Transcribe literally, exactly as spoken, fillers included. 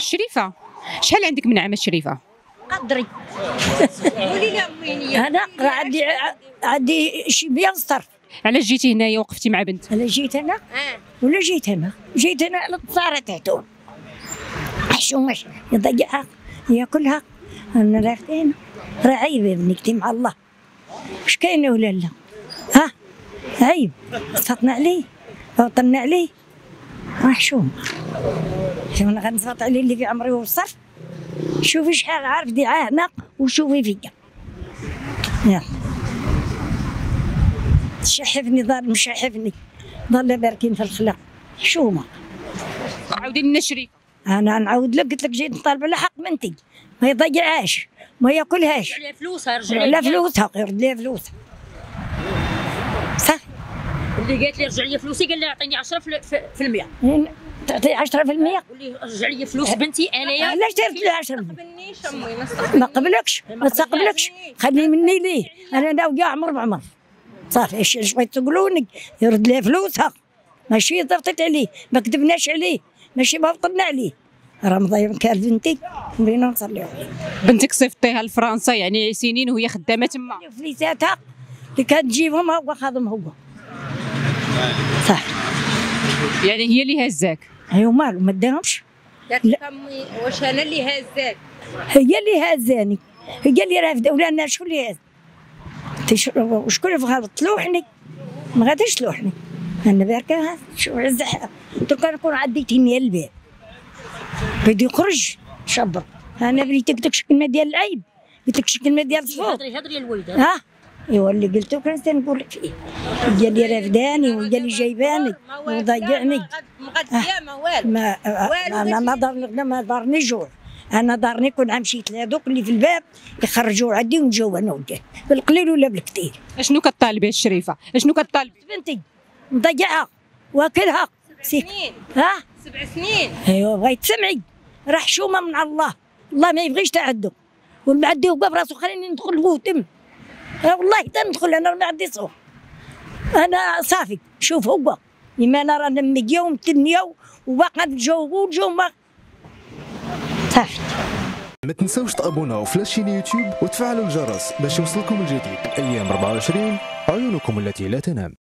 شريفه، شحال عندك من عام شريفه؟ قدري قولي لها وين انا عندي عندي شي مية وسطر. علاش جيتي هنايا وقفتي مع بنت؟ انا جيت هنا ولا جيت هنا جيت هنا على الطاره تاعتو حشومش يضيعها ياكلها. انا رايحين راه عيب ابنك مع الله، واش كاينه ولا لا؟ ها عيب سطنا عليه وطنا عليه محشوم. انا غنسطط عليه اللي في عمري وصف. شوفي شحال عارف ديعاه هنا وشوفي فيا يلا شحفني ضال مشحفني ضل باركين في الخلا حشومه. عاودي لنا شريفه. انا نعاود لك قلت لك جيت نطالب على حق بنتي ما يضيعهاش ما ياكلهاش. رجع لها فلوسها رجع لها فلوسها يرد لها فلوسها صح. اللي قالت لي رجع لي فلوسي قال لها اعطيني عشرة في المية. تعطي عشرة في المية؟ قول لي رجع لي فلوس بنتي انايا. علاش درت لها عشرة في المية؟ ما قبلكش ما تقبلكش خلي مني ليه انا ناوي عمر بعمر صافي. اش اش بغيت تقولوني يرد لها فلوسها ماشي ضغطت عليه ما كذبناش عليه ماشي ما بطلنا عليه راه مضيع كان بنتي بغينا نصليو عليه. بنتك صيفطيها لفرنسا يعني سنين وهي خدامه تما. فليساتها اللي كانت تجيبهم هو خاضم هو صح. يعني هي اللي هزاك؟ ايوا مالو ما داهمش. قالت لك امي واش انا اللي هزاك؟ هي اللي هزاني هي اللي رافده ولا انا شكون اللي هز؟ وشكون اللي بغا تلوحني؟ ما غاديش تلوحني انا باركه شو عزها درك نكون عديتيني الباب بده يخرج شبر. انا بغيت قلت لك شي كلمه ديال العيب قلت لك شي كلمه ديال الصفوف. هضري هضري للوالده. ها ايوا اللي قلتو كنت نقول لك فيه هي اللي رافداني وهي اللي جايباني وضيعني. مغديه ما والو ما انا ما ضرني ما ضرني جوع. انا ضرني كون مشيت لهذوك اللي في الباب يخرجوا عندي ونجاو انا وجاه بالقليل ولا بالكثير. اشنو كطالبي الشريفه؟ اشنو كطالبي؟ بنتي مضيعها واكلها سنين. ها سبع سنين. ايوا بغيت تسمعي راه حشومه من الله الله ما يبغيش تعدو والمعدي وقف راسو خليني ندخل هو تم والله تندخل انا ما عندي صوت. انا صافي شوف هو لما انا رانا مية ومتنية وباقا نتجاوبو نجاوب صافي. ما تنساوش تابوناو في لاشين يوتيوب وتفعلوا الجرس باش يوصلكم الجديد. ايام أربعة وعشرين عيونكم التي لا تنام.